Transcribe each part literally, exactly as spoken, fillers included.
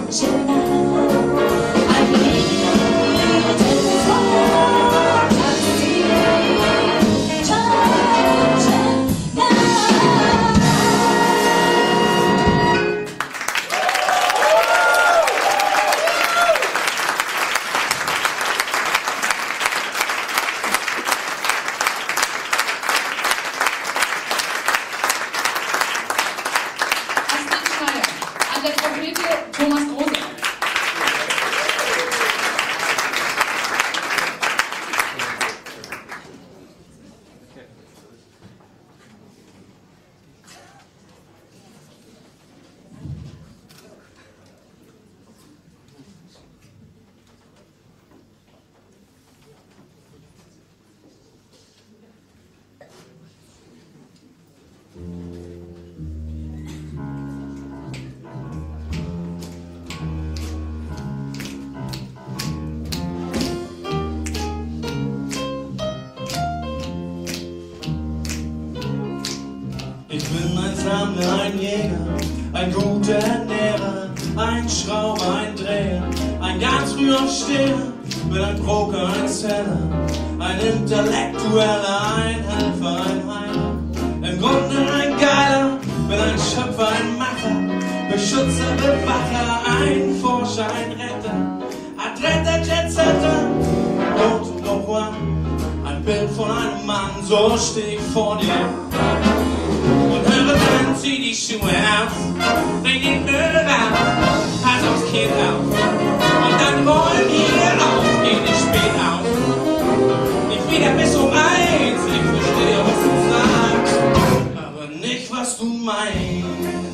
Ich bin ein Sammler, ein Jäger, ein guter Ernährer, ein Schrauber, ein Dreher, ein ganz früher Steher, bin ein Broker, ein Seller, ein Intellektueller, ein Helfer, ein Heiler, im Grunde ein Geiler, bin ein Schöpfer, ein Macher, Beschützer, Bewacher, ein Forscher, ein Retter, Adretter, Jetsetter, Don't know one, ein Bild von einem Mann, so steh ich vor dir. Und höre dann, zieh die Schuhe aus, bring den Müll raus, pass aufs Kind auf. Und dann wollen wir auf, geh nicht spät aus. Nicht wieder bis um eins, ich verstehe, was du sagst, aber nicht, was du meinst.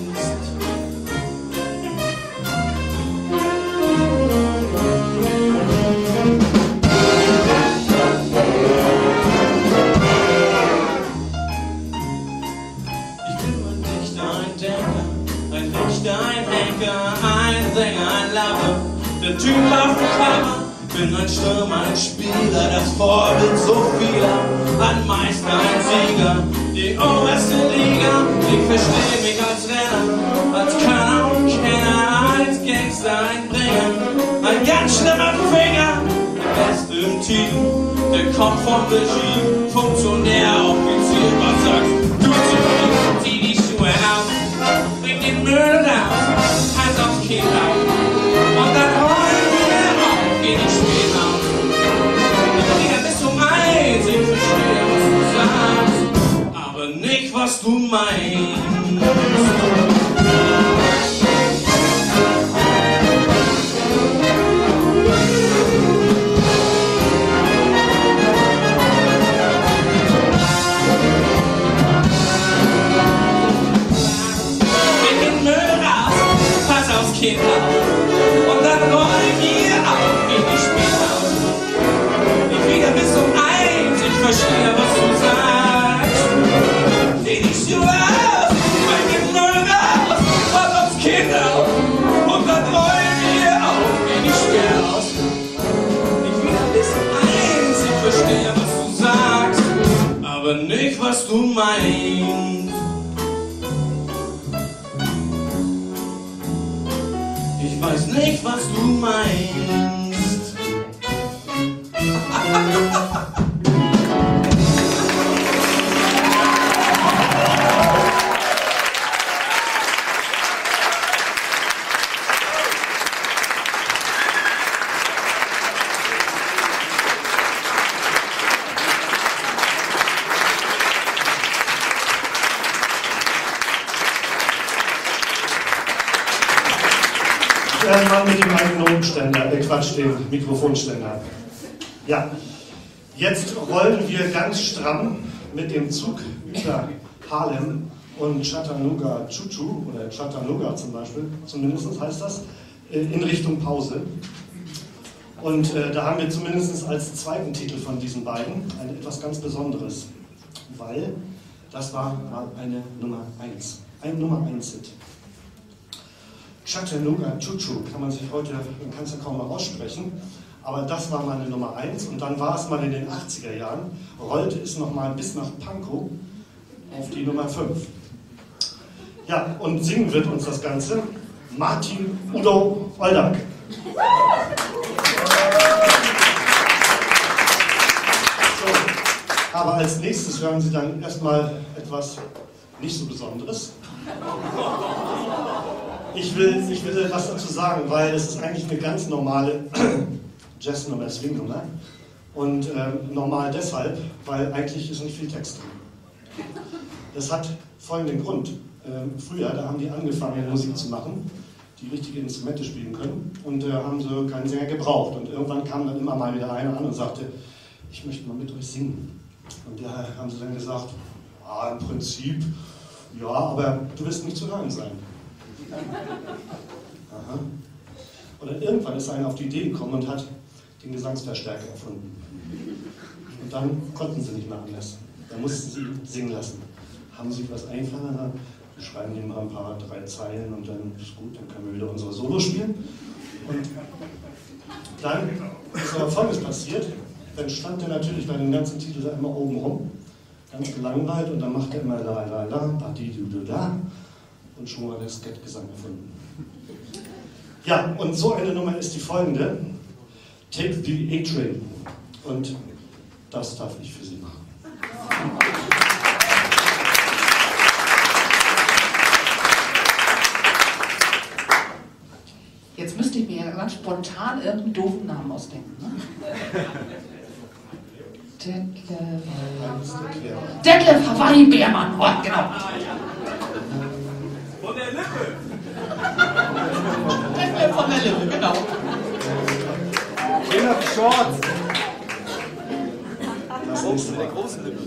Ein Henker, ein Sänger, ein Lover, der Typ auf dem Cover. Bin ein Stürmer, ein Spieler, das Vorbild so vieler, ein Meister, ein Sieger, die oberste Liga. Ich verstehe mich als Renner, als Könner und Kenner, als Gangster, ein Bringer, ein ganz schlimmer Finger, der Beste im Team, der kommt vom Regime, Funktionär, Offizier, was sagst du zu mir? Zieh die Schuhe aus, bring den Müll raus, pass aufs Kind auf, und dann heulen wir auf, geh nicht spät aus. Ich wieder bis um eins, ich verstehe, was du sagst, aber nicht, was du meinst. Kind auf, und dann rollen wir auf, geh nicht spät aus. Ich wieder bis um eins, ich verstehe, was du sagst. Geh nicht so aus, bring den Müll raus, pass aufs Kind auf, und dann rollen wir auf, geh nicht spät aus. Ich wieder bis um eins, ich verstehe, was du sagst, aber nicht, was du meinst. Ich weiß nicht, was du meinst. Der Mann mit dem Magnetronständer, äh Quatsch, dem Mikrofonständer. Ja, jetzt rollen wir ganz stramm mit dem Zug über Harlem und Chattanooga Choo Choo, oder Chattanooga zum Beispiel, zumindest heißt das, in Richtung Pause. Und äh, da haben wir zumindest als zweiten Titel von diesen beiden ein etwas ganz Besonderes, weil das war mal eine Nummer eins, ein Nummer eins Hit. Chattanooga Choo Choo kann man sich heute, man kann es ja kaum mal aussprechen, aber das war meine Nummer eins und dann war es mal in den achtziger Jahren, rollte es nochmal bis nach Pankow auf die Nummer fünf. Ja, und singen wird uns das Ganze Martin Udo Oldak. So, aber als nächstes hören Sie dann erstmal etwas nicht so Besonderes. Ich will, ich will etwas dazu sagen, weil es ist eigentlich eine ganz normale Jazznummer, Swingnummer. Und ähm, normal deshalb, weil eigentlich ist nicht viel Text drin. Das hat folgenden Grund. Ähm, früher, da haben die angefangen, Musik zu machen, die richtige Instrumente spielen können, und äh, haben so keinen Sänger gebraucht. Und irgendwann kam dann immer mal wieder einer an und sagte, ich möchte mal mit euch singen. Und da haben sie dann gesagt, ah, im Prinzip, ja, aber du wirst nicht zu hören sein. Aha. Und dann irgendwann ist einer auf die Idee gekommen und hat den Gesangsverstärker erfunden. Und dann konnten sie nicht mehr anders. Dann mussten sie singen lassen. Haben sie was einfallen? Wir schreiben dem mal ein paar, drei Zeilen und dann ist gut, dann können wir wieder unsere Solo spielen. Und dann ist aber Folgendes passiert. Dann stand er natürlich bei dem ganzen Titel da immer oben rum, ganz gelangweilt, und dann macht er immer la la la, ba di du du da, und schon war der Skat-Gesang erfunden. Ja, und so eine Nummer ist die folgende: Take the A-Train. Und das darf ich für Sie machen. Jetzt müsste ich mir ganz spontan irgendeinen doofen Namen ausdenken. Ne? Detlef. Detlef Hawaii Bärmann. Oh, genau. Von der Lippe. Detlef von der Lippe, genau. King of Shorts. Das nächste Mit der Mal. großen Lippe.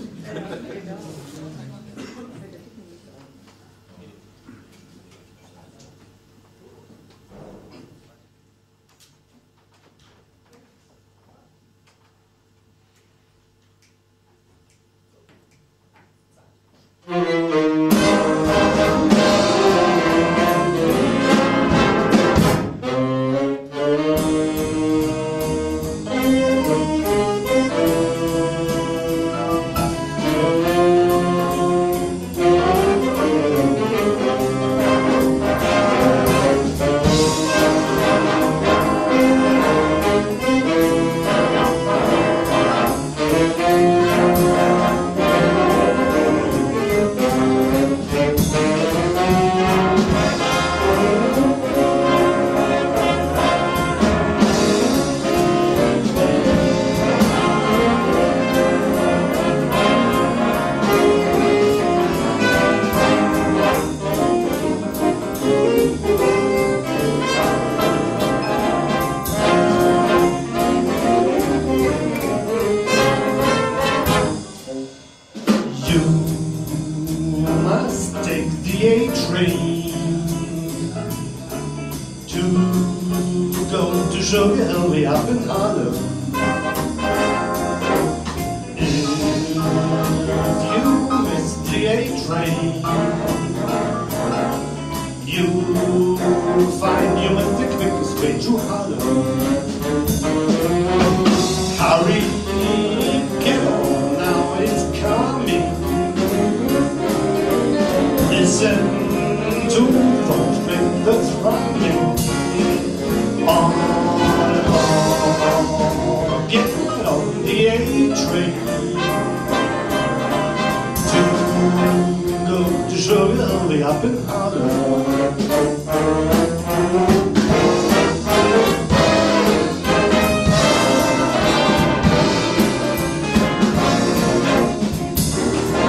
Sugar, we up in Harlem.